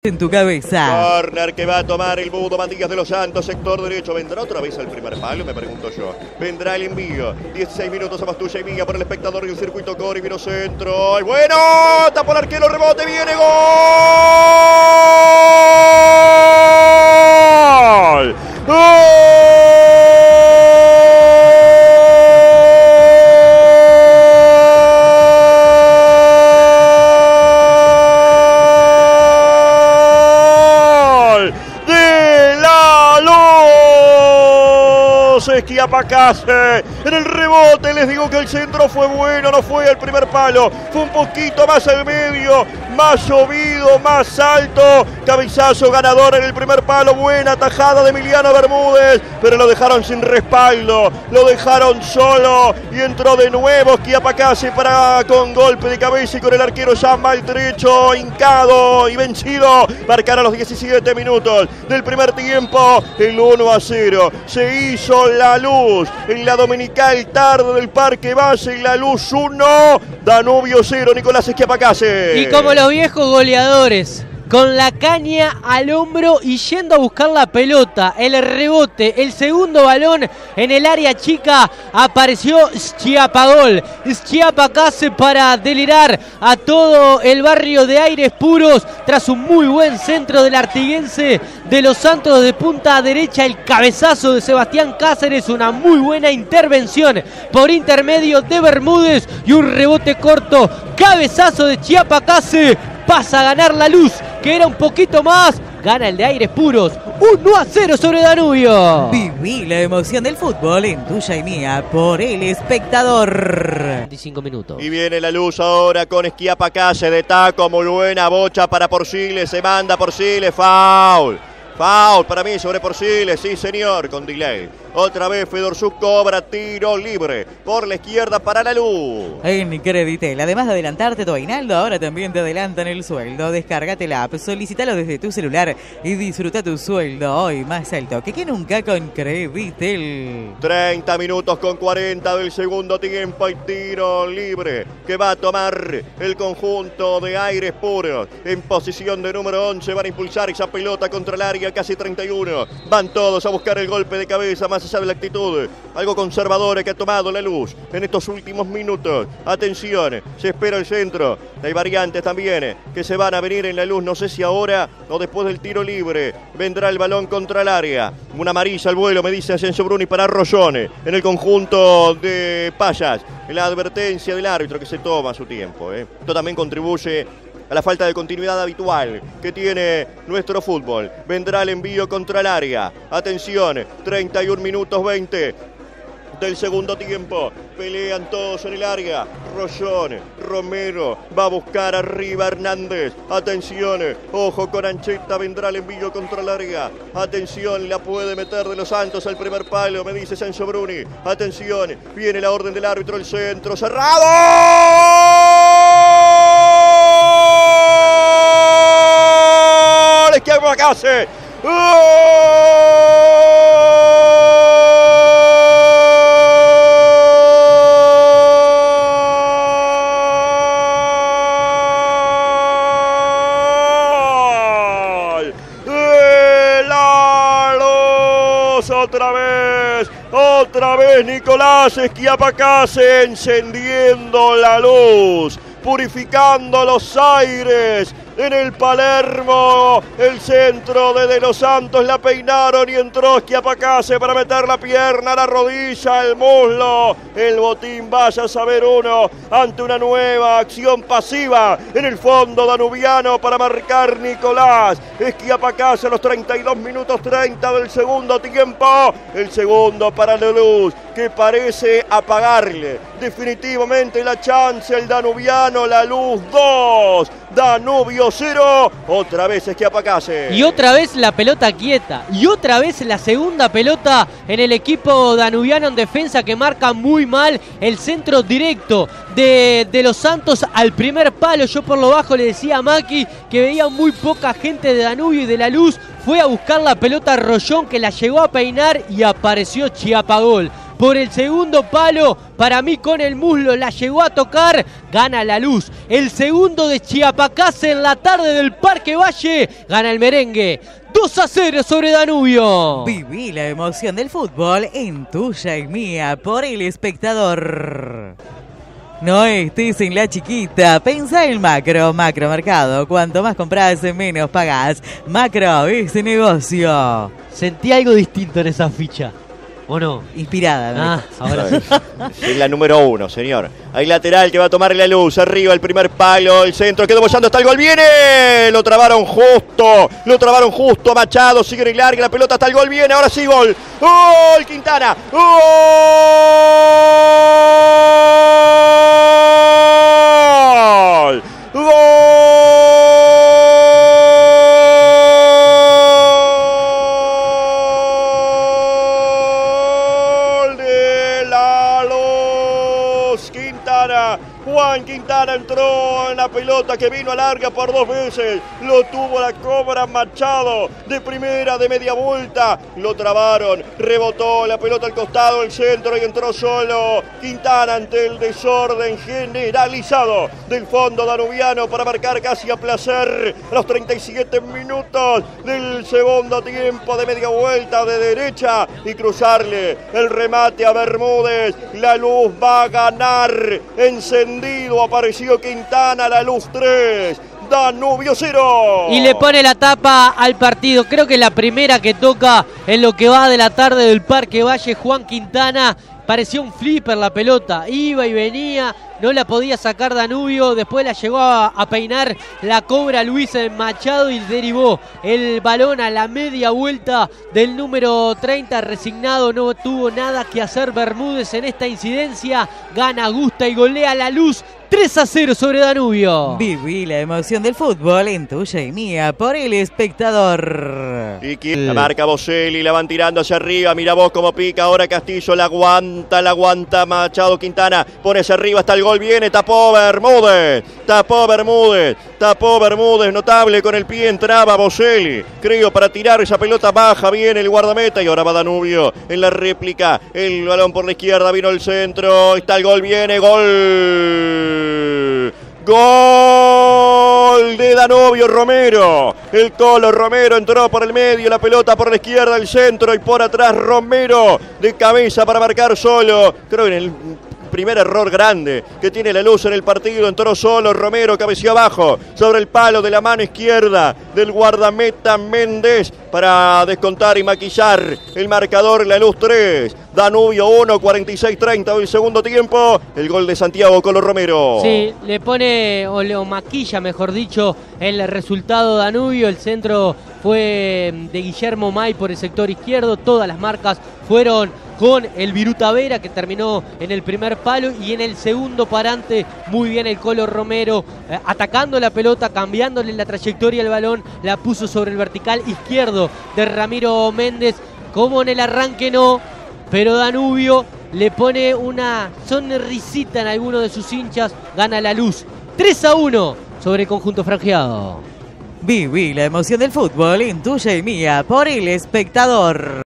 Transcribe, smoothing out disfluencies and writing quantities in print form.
en tu cabeza. Corner que va a tomar el Budo Matías de los Santos, sector derecho. ¿Vendrá otra vez al primer palo? Me pregunto yo. Vendrá el envío. 16 minutos a más tuya y mía por el espectador y el circuito Cori. Vino centro. ¡Ay, bueno! Tapó el arquero, rebote, viene gol. ¡Gol! Schiapacase en el rebote. Les digo que el centro fue bueno, no fue al primer palo, fue un poquito más al medio, más llovido, más alto. Cabezazo ganador en el primer palo. Buena tajada de Emiliano Bermúdez, pero lo dejaron sin respaldo, lo dejaron solo y entró de nuevo Schiapacase para con golpe de cabeza y con el arquero ya maltrecho, hincado y vencido. Marcar a los 17 minutos del primer tiempo el 1-0. Se hizo La Luz en la dominical tarde del Parque Base. La Luz 1, Danubio 0, Nicolás Schiapacase. Y como los viejos goleadores, con la caña al hombro y yendo a buscar la pelota, el rebote, el segundo balón en el área chica, apareció Schiapacase para delirar a todo el barrio de Aires Puros tras un muy buen centro del artiguense de los Santos de punta derecha. El cabezazo de Sebastián Cáceres, una muy buena intervención por intermedio de Bermúdez y un rebote corto, cabezazo de Schiapacase. Pasa a ganar La Luz, que era un poquito más. Gana el de Aires Puros, 1-0 sobre Danubio. Viví la emoción del fútbol en tuya y mía por El Espectador. 25 minutos. Y viene La Luz ahora con Schiapacase de taco. Muy buena bocha para Porciles. Se manda Porciles. Foul. Foul para mí sobre Porciles. Sí, señor, con delay. Otra vez Fedorsuk cobra tiro libre por la izquierda para La Luz. En Creditel, además de adelantarte tu aguinaldo, ahora también te adelantan el sueldo. Descárgate la app, solicítalo desde tu celular y disfruta tu sueldo hoy más alto que nunca con Creditel. 30 minutos con 40 del segundo tiempo y tiro libre que va a tomar el conjunto de Aires Puros. En posición de número 11 van a impulsar esa pelota contra el área, casi 31. Van todos a buscar el golpe de cabeza, más allá de la actitud algo conservadora que ha tomado La Luz en estos últimos minutos. Atención, se espera el centro. Hay variantes también que se van a venir en La Luz. No sé si ahora o después del tiro libre vendrá el balón contra el área. Una amarilla al vuelo, me dice Asensio Bruni para Rollone en el conjunto de Payas. La advertencia del árbitro que se toma su tiempo. Esto también contribuye a la falta de continuidad habitual que tiene nuestro fútbol. Vendrá el envío contra el área. Atención, 31 minutos 20 del segundo tiempo. Pelean todos en el área. Rollón, Romero, va a buscar arriba Hernández. Atención, ojo con Ancheta, vendrá el envío contra el área. Atención, la puede meter de los Santos al primer palo, me dice Sancho Bruni. Atención, viene la orden del árbitro, el centro cerrado. Schiapacase. Otra vez Nicolás Schiapacase encendiendo La Luz, purificando los aires en el Palermo. El centro de Los Santos, la peinaron y entró Schiapacase para meter la pierna, la rodilla, el muslo, el botín. Vaya a saber uno ante una nueva acción pasiva en el fondo danubiano para marcar Nicolás Schiapacase a los 32 minutos 30 del segundo tiempo. El segundo para La Luz, que parece apagarle definitivamente la chance el danubiano. La Luz 2, Danubio 0, otra vez Schiapacase. Y otra vez la pelota quieta, y otra vez la segunda pelota en el equipo danubiano en defensa, que marca muy mal el centro directo de Los Santos al primer palo. Yo por lo bajo le decía a Maki que veía muy poca gente de Danubio y de La Luz. Fue a buscar la pelota a Rollón, que la llegó a peinar y apareció Chiapagol. por el segundo palo. Para mí con el muslo la llegó a tocar. Gana La Luz. El segundo de Chiapacase en la tarde del Parque Valle. Gana el merengue. 2-0 sobre Danubio. Viví la emoción del fútbol en Tuya y Mía por El Espectador. No estés en la chiquita, pensá en Macro, Macromercado. Cuanto más compras, menos pagás. Macro es negocio. Sentí algo distinto en esa ficha, ¿o no? Inspirada. Ahora sí. Es la número 1, señor. Hay lateral que va a tomar La Luz. Arriba el primer palo, el centro, quedó bollando hasta el gol. ¡Viene! Lo trabaron justo a Machado. Sigue en el largue, la pelota hasta el gol. Viene, ahora sí, gol. ¡Gol, Quintana! ¡Gol! ¡Gol! De La Luz. Quintana. Juan Quintana entró en la pelota que vino a larga por 2 veces. Lo tuvo la cobra Machado de primera, de media vuelta. Lo trabaron, rebotó la pelota al costado, el centro y entró solo Quintana ante el desorden generalizado del fondo danubiano para marcar casi a placer a los 37 minutos del segundo tiempo de media vuelta de derecha y cruzarle el remate a Bermúdez. La Luz va a ganar. Encendido apareció Quintana. La Luz 3, Danubio 0. Y le pone la tapa al partido. Creo que la primera que toca en lo que va de la tarde del Parque Valle, Juan Quintana. Parecía un flipper la pelota, iba y venía, no la podía sacar Danubio, después la llegó a peinar la cobra Luis Machado y derivó el balón a la media vuelta del número 30, resignado, no tuvo nada que hacer Bermúdez en esta incidencia, gana, gusta y golea La Luz. 3-0 sobre Danubio. Viví la emoción del fútbol en Tuya y Mía por El Espectador. Y la marca Boselli, la van tirando hacia arriba. Mira vos cómo pica ahora Castillo. La aguanta Machado. Quintana pone hacia arriba hasta el gol. Viene, tapó Bermúdez. Notable con el pie. Entraba Boselli. Creo para tirar esa pelota baja. Viene el guardameta y ahora va Danubio en la réplica. El balón por la izquierda. Vino el centro. Está el gol. Viene, gol. Gol de Danubio Romero. El Colo Romero entró por el medio, la pelota por la izquierda, el centro y por atrás Romero de cabeza para marcar solo. Creo que en el primer error grande que tiene La Luz en el partido, entró solo Romero, cabeció abajo sobre el palo de la mano izquierda del guardameta Méndez para descontar y maquillar el marcador. La Luz 3, Danubio 1, 46-30 del segundo tiempo. El gol de Santiago Colo Romero. Sí, le pone o le maquilla, mejor dicho, el resultado Danubio. El centro fue de Guillermo May por el sector izquierdo. Todas las marcas fueron con el Viruta Vera, que terminó en el primer palo, y en el segundo parante muy bien el Colo Romero, atacando la pelota, cambiándole la trayectoria del balón, la puso sobre el vertical izquierdo de Ramiro Méndez. Como en el arranque no, pero Danubio le pone una sonrisita en alguno de sus hinchas. Gana La Luz 3-1 sobre el conjunto franjeado. Viví la emoción del fútbol en Tuya y Mía por El Espectador.